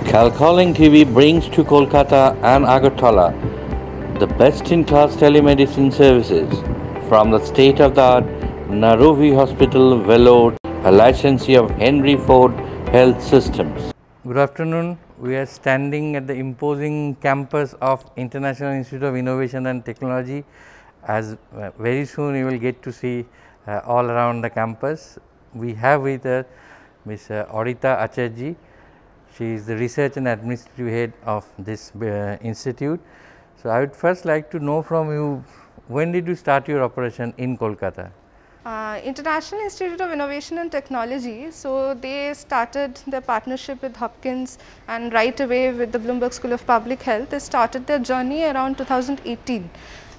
Calcalling TV brings to Kolkata and Agartala the best-in-class telemedicine services from the state-of-the-art Narovi Hospital, Vellore, a licensee of Henry Ford Health Systems. Good afternoon. We are standing at the imposing campus of International Institute of Innovation and Technology. As very soon you will get to see all around the campus. We have with us Ms. Arita Acharji. She is the research and administrative head of this institute. So, I would first like to know from you, when did you start your operation in Kolkata? International Institute of Innovation and Technology, so they started their partnership with Hopkins and right away with the Bloomberg School of Public Health. They started their journey around 2018.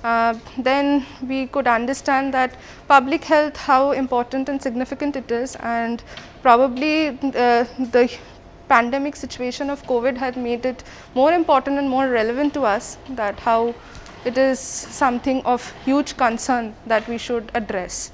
Then we could understand that public health, how important and significant it is, and probably the pandemic situation of COVID had made it more important and more relevant to us, that how it is something of huge concern that we should address.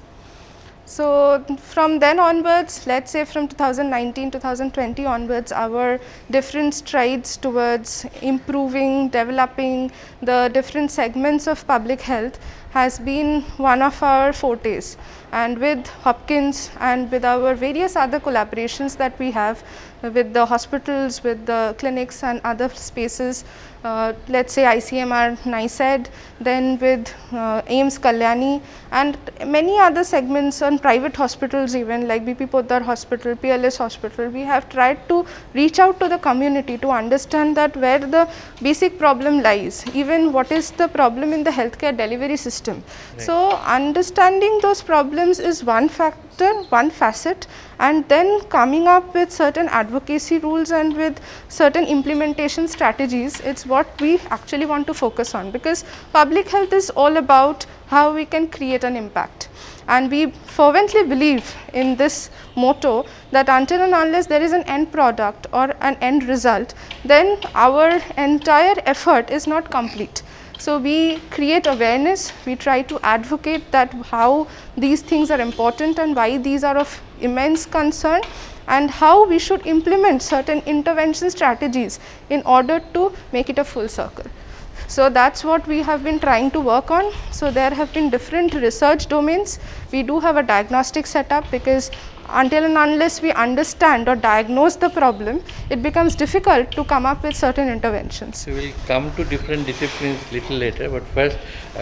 So, from then onwards, let us say from 2019, 2020 onwards, our different strides towards improving, developing the different segments of public health has been one of our fortes. And with Hopkins and with our various other collaborations that we have with the hospitals, with the clinics and other spaces, let us say ICMR, NICED, then with AIIMS Kalyani and many other segments on private hospitals even like BP Poddar Hospital, PLS Hospital, we have tried to reach out to the community to understand that where the basic problem lies, even what is the problem in the healthcare delivery system. Right. So, understanding those problems is one factor, one facet, and then coming up with certain advocacy rules and with certain implementation strategies, it's what we actually want to focus on, because public health is all about how we can create an impact. And we fervently believe in this motto that until and unless there is an end product or an end result, then our entire effort is not complete. So, we create awareness, we try to advocate that how these things are important and why these are of immense concern, and how we should implement certain intervention strategies in order to make it a full circle. So, that is what we have been trying to work on. So, there have been different research domains. We do have a diagnostic setup, because until and unless we understand or diagnose the problem, it becomes difficult to come up with certain interventions. So, we will come to different disciplines little later, but first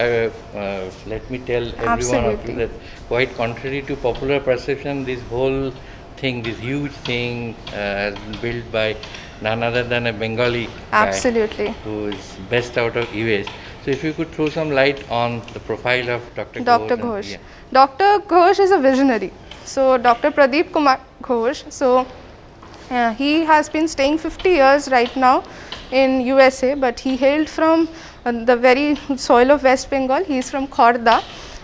let me tell everyone of you that quite contrary to popular perception, this whole thing, this huge thing has been built by none other than a Bengali Absolutely. guy who is best out of US. So, if you could throw some light on the profile of Dr. Ghosh. Yeah. Dr. Ghosh is a visionary. So, Dr. Pradeep Kumar Ghosh, so he has been staying 50 years right now in USA, but he hailed from the very soil of West Bengal. He is from Khorda,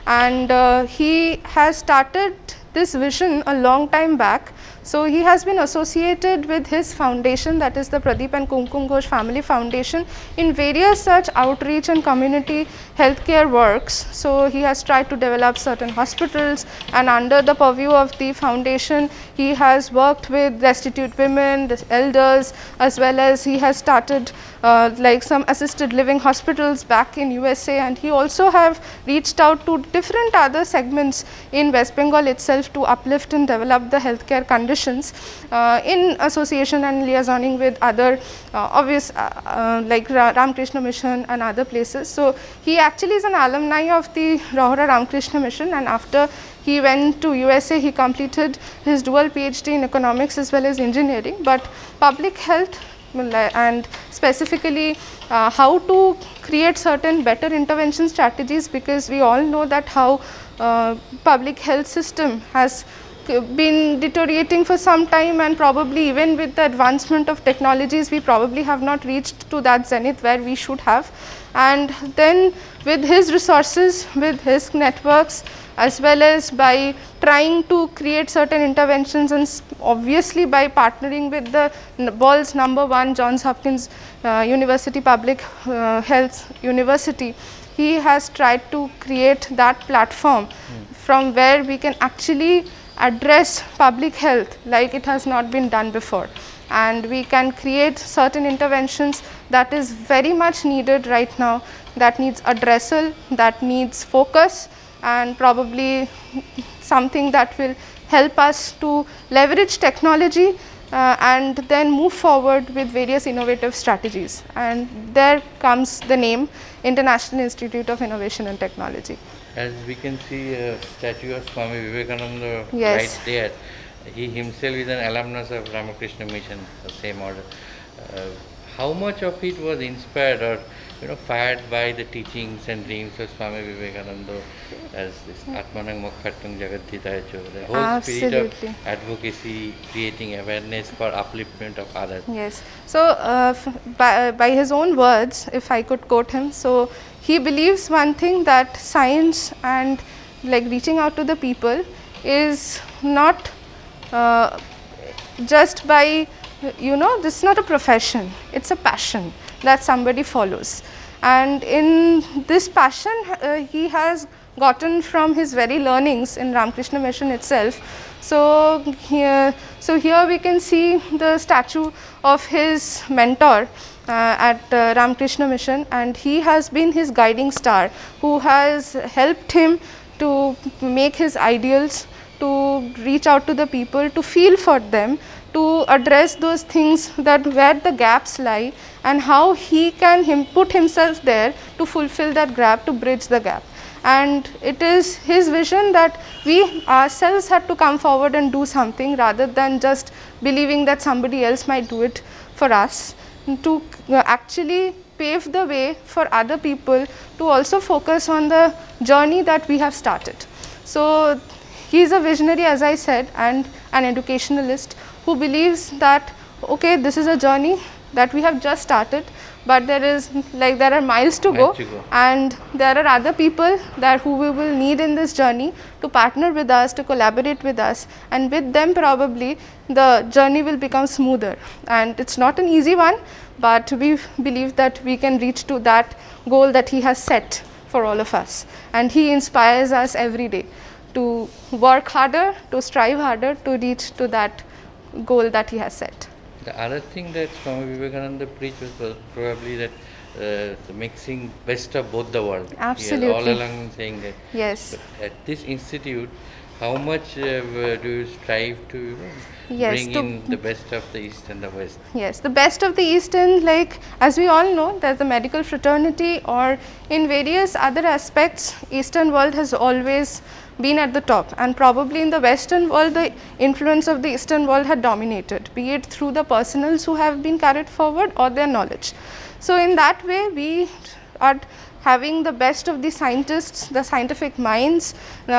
and he has started this vision a long time back. So, he has been associated with his foundation, that is the Pradeep and Kumkum Ghosh Family Foundation, in various such outreach and community healthcare works. So, he has tried to develop certain hospitals, and under the purview of the foundation, he has worked with destitute women, the elders, as well as he has started like some assisted living hospitals back in USA, and he also have reached out to different other segments in West Bengal itself to uplift and develop the healthcare conditions in association and liaisoning with other obvious like Ramakrishna Mission and other places. So, he actually is an alumni of the Rohira Ramakrishna Mission, and after he went to USA, he completed his dual PhD in economics as well as engineering, but public health and specifically how to create certain better intervention strategies, because we all know that how public health system has been deteriorating for some time, and probably even with the advancement of technologies, we probably have not reached to that zenith where we should have. And then with his resources, with his networks, as well as by trying to create certain interventions, and obviously by partnering with the world's #1 Johns Hopkins University Public Health University, he has tried to create that platform from where we can actually address public health like it has not been done before. and we can create certain interventions that is very much needed right now, that needs addressal, that needs focus, and probably something that will help us to leverage technology and then move forward with various innovative strategies. And there comes the name International Institute of Innovation and Technology. As we can see a statue of Swami Vivekananda Yes. right there. He himself is an alumnus of Ramakrishna Mission, the same order. How much of it was inspired or fired by the teachings and dreams of Swami Vivekananda, as this Atmanang Mokkhattung Jagatthitaya, the whole spirit of advocacy, creating awareness for upliftment of others? Yes. So, by his own words, if I could quote him, so he believes one thing, that science and like reaching out to the people is not just by, this is not a profession, it's a passion that somebody follows. And in this passion, he has gotten from his very learnings in Ramakrishna Mission itself. So here we can see the statue of his mentor at Ramakrishna Mission, and he has been his guiding star, who has helped him to make his ideals, to reach out to the people, to feel for them, to address those things that where the gaps lie, and how he can put himself there to fulfill that gap, to bridge the gap. And it is his vision that we ourselves had to come forward and do something, rather than just believing that somebody else might do it for us, to actually pave the way for other people to also focus on the journey that we have started. So he is a visionary, as I said, and an educationalist who believes that, okay, this is a journey that we have just started, but there are miles to go, and there are other people who we will need in this journey to partner with us, to collaborate with us, and with them probably the journey will become smoother. And it's not an easy one, but we believe that we can reach to that goal that he has set for all of us, and he inspires us every day to work harder, to strive harder, to reach to that goal that he has set. The other thing that Swami Vivekananda preached was probably that the mixing best of both the world. Absolutely. He has all along saying that. Yes. But at this institute, how much do you strive to bring in the best of the East and the West? Yes, the best of the East, and like as we all know, there's the medical fraternity, or in various other aspects, Eastern world has always been at the top, and probably in the Western world the influence of the Eastern world had dominated, be it through the personals who have been carried forward or their knowledge. So in that way we are having the best of the scientists, the scientific minds,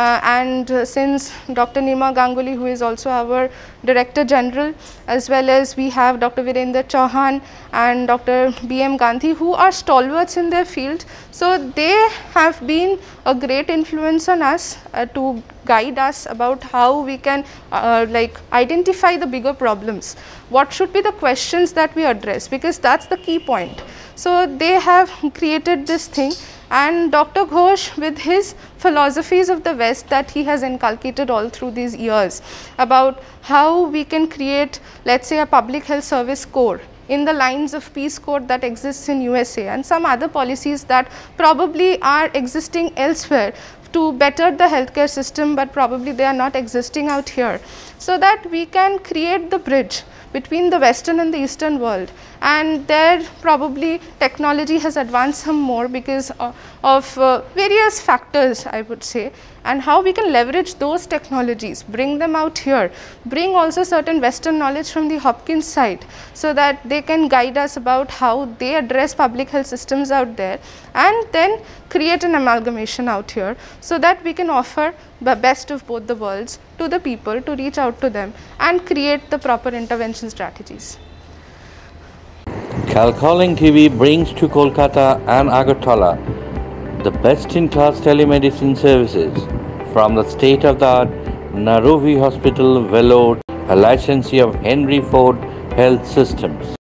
and since Dr. Nirma Ganguly, who is also our Director General, as well as we have Dr. Virendra Chauhan and Dr. B.M. Gandhi, who are stalwarts in their field. So they have been a great influence on us to guide us about how we can identify the bigger problems. What should be the questions that we address, because that's the key point. So they have created this thing, and Dr. Ghosh, with his philosophies of the West that he has inculcated all through these years, about how we can create, let's say, a public health service corps in the lines of Peace Corps that exists in USA, and some other policies that probably are existing elsewhere to better the healthcare system, but probably they are not existing out here, so that we can create the bridge between the Western and the Eastern world. And there probably technology has advanced some more because of various factors, I would say, and how we can leverage those technologies, bring them out here, bring also certain Western knowledge from the Hopkins side, so that they can guide us about how they address public health systems out there, and then create an amalgamation out here, so that we can offer the best of both the worlds to the people, to reach out to them and create the proper intervention strategies. Calling TV brings to Kolkata and Agartala the best-in-class telemedicine services from the state-of-the-art Narovi Hospital, Vellore, a licensee of Henry Ford Health Systems.